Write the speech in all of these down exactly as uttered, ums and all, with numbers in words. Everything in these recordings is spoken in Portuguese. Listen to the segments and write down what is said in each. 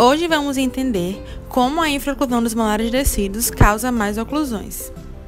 Hoje vamos entender como a infraoclusão dos molares descidos causa mais oclusões.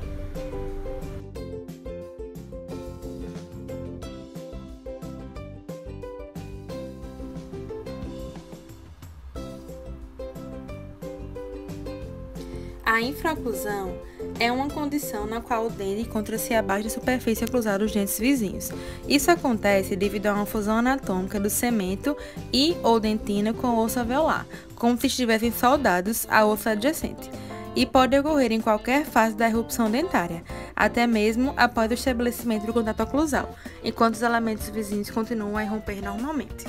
A infraoclusão é uma condição na qual o dente encontra-se abaixo da superfície oclusal dos dentes vizinhos. Isso acontece devido a uma fusão anatômica do cemento e ou dentina com o osso alveolar, como se estivessem soldados ao osso adjacente, e pode ocorrer em qualquer fase da erupção dentária, até mesmo após o estabelecimento do contato oclusal, enquanto os elementos vizinhos continuam a irromper normalmente.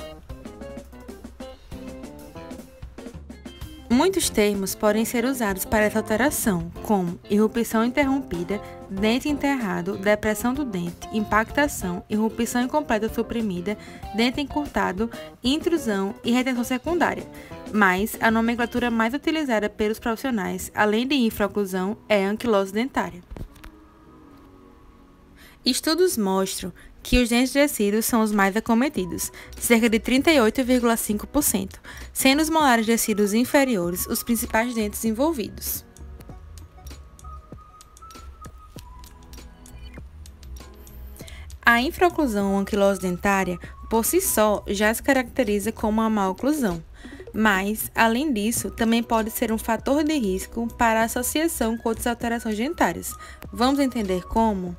Muitos termos podem ser usados para essa alteração, como irrupção interrompida, dente enterrado, depressão do dente, impactação, irrupção incompleta suprimida, dente encurtado, intrusão e retenção secundária. Mas a nomenclatura mais utilizada pelos profissionais, além de infraoclusão, é a anquilose dentária. Estudos mostram que os dentes descidos são os mais acometidos, cerca de trinta e oito vírgula cinco por cento, sendo os molares descidos inferiores os principais dentes envolvidos. A infraoclusão ou anquilose dentária, por si só, já se caracteriza como uma má oclusão, mas, além disso, também pode ser um fator de risco para a associação com outras alterações dentárias. Vamos entender como?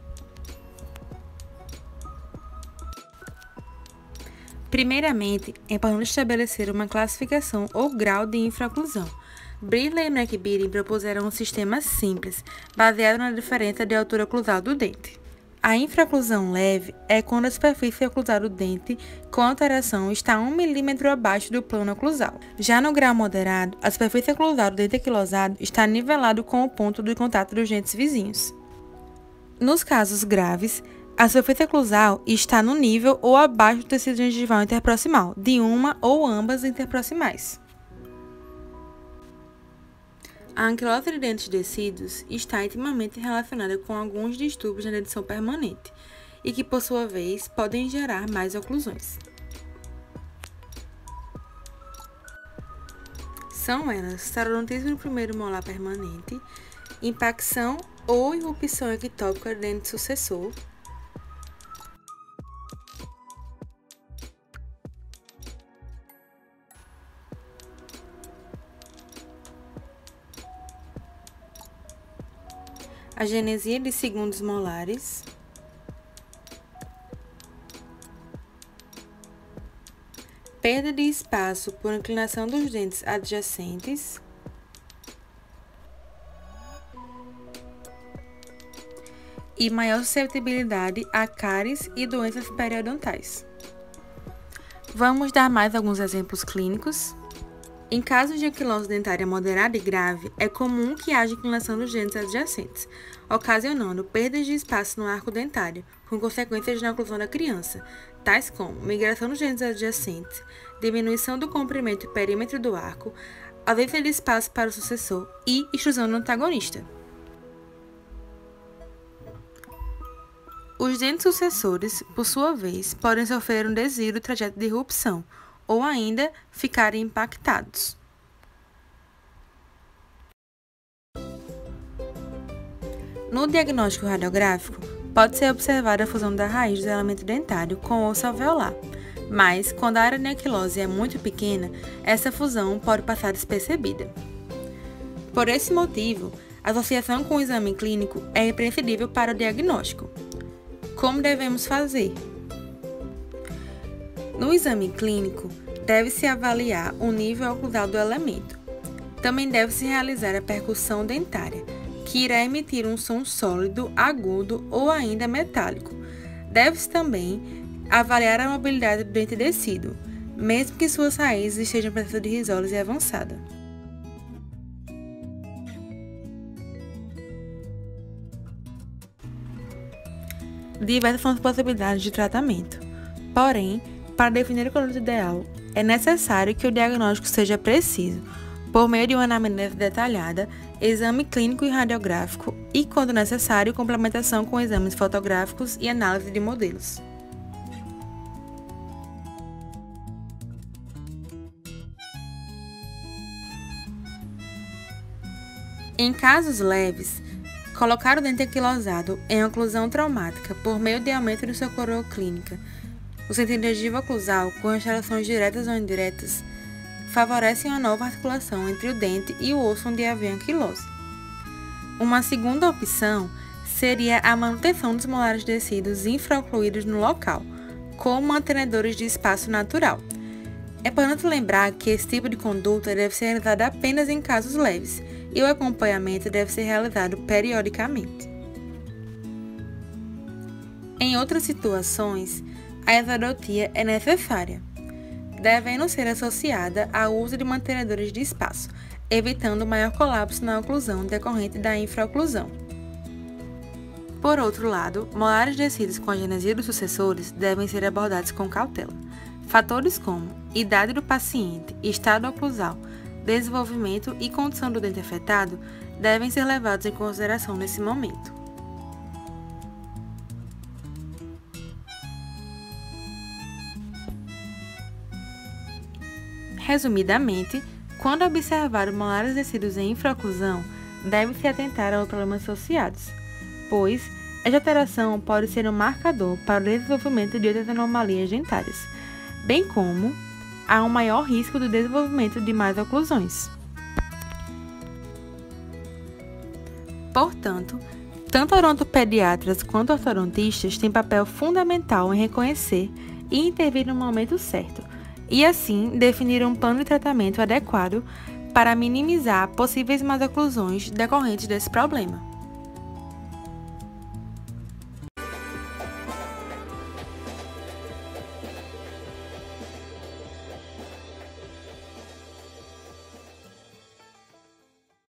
Primeiramente, é importante estabelecer uma classificação ou grau de infraoclusão. Brindley e McBeaton propuseram um sistema simples, baseado na diferença de altura oclusal do dente. A infraoclusão leve é quando a superfície oclusal do dente com alteração está um milímetro abaixo do plano oclusal. Já no grau moderado, a superfície oclusal do dente anquilosado está nivelado com o ponto de contato dos dentes vizinhos. Nos casos graves, a superfície oclusal está no nível ou abaixo do tecido gengival interproximal, de uma ou ambas interproximais. A anquilose de dentes descidos está intimamente relacionada com alguns distúrbios na dentição permanente e que, por sua vez, podem gerar mais oclusões. São elas sarodontismo no primeiro molar permanente, impacção ou irrupção ectópica do dente sucessor, agenesia de segundos molares, perda de espaço por inclinação dos dentes adjacentes, e maior suscetibilidade a cáries e doenças periodontais. Vamos dar mais alguns exemplos clínicos. Em casos de anquilose dentária moderada e grave, é comum que haja inclinação dos dentes adjacentes, ocasionando perdas de espaço no arco dentário, com consequências na oclusão da criança, tais como migração dos dentes adjacentes, diminuição do comprimento e perímetro do arco, ausência de espaço para o sucessor e extrusão do antagonista. Os dentes sucessores, por sua vez, podem sofrer um desvio do trajeto de irrupção, ou ainda ficarem impactados. No diagnóstico radiográfico, pode ser observada a fusão da raiz do elemento dentário com o osso alveolar, mas, quando a área de anquilose é muito pequena, essa fusão pode passar despercebida. Por esse motivo, a associação com o exame clínico é imprescindível para o diagnóstico. Como devemos fazer? No exame clínico, deve-se avaliar o nível oclusal do elemento. Também deve-se realizar a percussão dentária, que irá emitir um som sólido, agudo ou ainda metálico. Deve-se também avaliar a mobilidade do dente descido, mesmo que suas raízes estejam em processo de risólise avançada. Diversas são as possibilidades de tratamento. Porém, para definir o conduto ideal, é necessário que o diagnóstico seja preciso, por meio de uma anamnese detalhada, exame clínico e radiográfico e, quando necessário, complementação com exames fotográficos e análise de modelos. Em casos leves, colocar o dente anquilosado em oclusão traumática por meio de aumento de sua coroa clínica, o sentido da gengiva oclusal com restaurações diretas ou indiretas, favorecem uma nova articulação entre o dente e o osso onde havia anquilose. Uma segunda opção seria a manutenção dos molares descidos infraocluídos no local, com mantenedores de espaço natural. É importante lembrar que esse tipo de conduta deve ser realizada apenas em casos leves e o acompanhamento deve ser realizado periodicamente. Em outras situações, a exodontia é necessária, devendo ser associada ao uso de mantenedores de espaço, evitando maior colapso na oclusão decorrente da infraoclusão. Por outro lado, molares descidos com agenesia dos sucessores devem ser abordados com cautela. Fatores como idade do paciente, estado oclusal, desenvolvimento e condição do dente afetado devem ser levados em consideração nesse momento. Resumidamente, quando observar molares descidos em infraoclusão, deve-se atentar aos problemas associados, pois esta alteração pode ser um marcador para o desenvolvimento de outras anomalias dentárias, bem como há um maior risco do desenvolvimento de mais oclusões. Portanto, tanto odontopediatras quanto ortodontistas têm papel fundamental em reconhecer e intervir no momento certo, e assim definir um plano de tratamento adequado para minimizar possíveis mais oclusões decorrentes desse problema.